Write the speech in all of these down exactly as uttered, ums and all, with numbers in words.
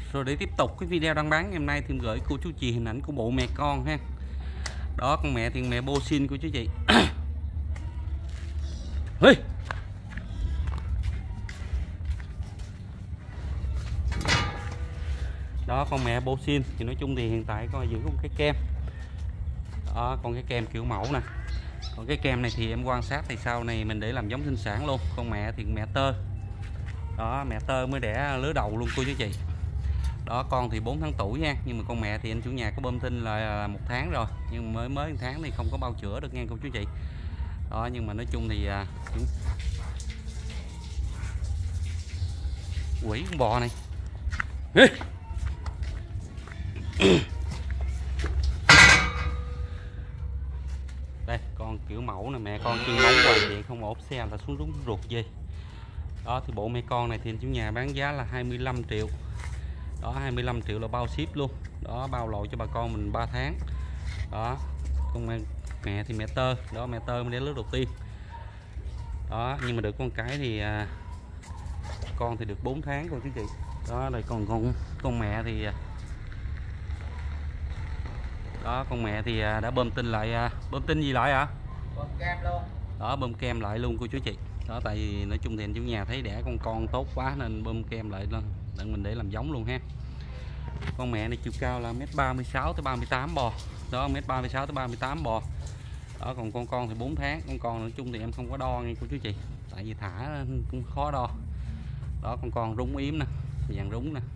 Rồi để tiếp tục cái video đăng bán ngày hôm nay thì em gửi cô chú chị hình ảnh của bộ mẹ con ha. Đó, con mẹ thì mẹ Boxing của chú chị. Hey. Đó, con mẹ Boxing thì nói chung thì hiện tại coi giữ con cái kem. Đó, con cái kem kiểu mẫu nè. Còn cái kem này thì em quan sát thì sau này mình để làm giống sinh sản luôn. Con mẹ thì mẹ tơ. Đó, mẹ tơ mới đẻ lứa đầu luôn cô chú chị. Đó, con thì bốn tháng tuổi nha, nhưng mà con mẹ thì anh chủ nhà có bơm tinh là một tháng rồi, nhưng mới mới một tháng thì không có bao chữa được nha cô chú chị. Đó, nhưng mà nói chung thì à, quỷ con bò này. Đây, con kiểu mẫu này, mẹ con chân móng hoài vậy, không ốp xe là xuống đúng ruột gì. Đó thì bộ mẹ con này thì anh chủ nhà bán giá là hai mươi lăm triệu. Đó, hai mươi lăm triệu là bao ship luôn. Đó, bao lộ cho bà con mình ba tháng. Đó, con mẹ, mẹ thì mẹ tơ. Đó, mẹ tơ mới đẻ lứa đầu tiên. Đó, nhưng mà được con cái thì à, con thì được bốn tháng cô chú chị. Đó, đây còn con con mẹ thì đó, con mẹ thì à, đã bơm tinh lại à, bơm tinh gì lại ạ? À? Bơm kem luôn. Đó, bơm kem lại luôn cô chú chị. Đó, tại vì nói chung thì anh chủ nhà thấy đẻ con con tốt quá nên bơm kem lại lên để mình để làm giống luôn ha. Con mẹ này chiều cao là mét ba mươi sáu tới ba mươi tám bò. Đó, mét ba mươi sáu tới ba mươi tám bò. Đó, còn con con thì bốn tháng. Con con nói chung thì em không có đo nha cô chú chị, tại vì thả cũng khó đo. Đó, con con rúng yếm nè, vàng rúng nè.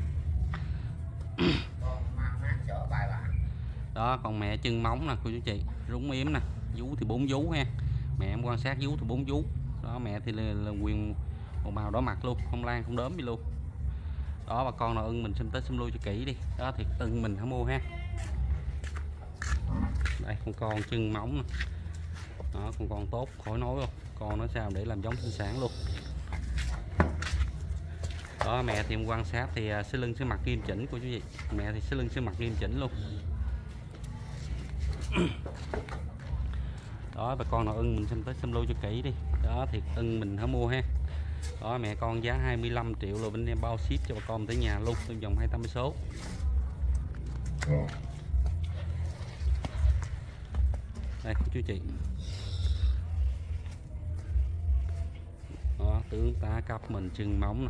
Đó, còn mẹ chân móng nè cô chú chị, rúng yếm nè, vú thì bốn vú ha. Mẹ em quan sát vú thì bốn vú. Đó, mẹ thì là, là quyền một màu đỏ mặt luôn, không lan không đốm gì luôn. Đó, bà con nào ưng mình xem tới xem lui cho kỹ đi. Đó thì ưng mình hãy mua ha. Đây, con con chân móng nè. Đó, con con tốt khỏi nói luôn, con nó sao để làm giống sinh sản luôn. Đó, mẹ thì em quan sát thì sẽ lưng sẽ mặt nghiêm chỉnh của chú chị. Mẹ thì sẽ lưng sẽ mặt nghiêm chỉnh luôn. Đó, bà con nào ưng mình xem tới xem lui cho kỹ đi. Đó thì ưng mình hãy mua ha. Đó, mẹ con giá hai mươi lăm triệu rồi, bên em bao ship cho bà con tới nhà luôn, trong vòng hai trăm số. Đây chú chị. Đó, tướng tá cấp mình chân móng nè.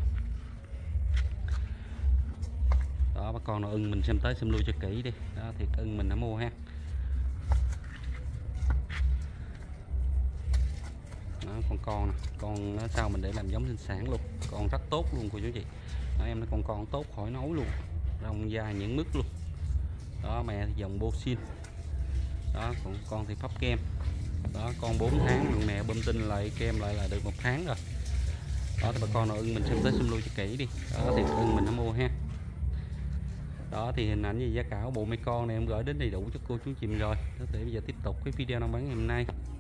Đó, bà con nào ưng mình xem tới xem lui cho kỹ đi. Đó thì ưng mình hãy mua ha. Đó, con con nè, con nó sao mình để làm giống sinh sản luôn, con rất tốt luôn cô chú chị. Đó, em nói con con tốt khỏi nói luôn, rong dài những mức luôn. Đó, mẹ thì dòng Boxing. Đó, còn con thì pháp kem. Đó, con bốn tháng, mẹ bơm tinh lại kem lại là được một tháng rồi. Đó thì bà con nào ưng mình xem tới xem lui cho kỹ đi. Đó thì ưng mình nó mua ha. Đó thì hình ảnh và giá cả của bộ mẹ con này em gửi đến đầy đủ cho cô chú chị rồi. Đó, để bây giờ tiếp tục cái video đăng bán ngày hôm nay.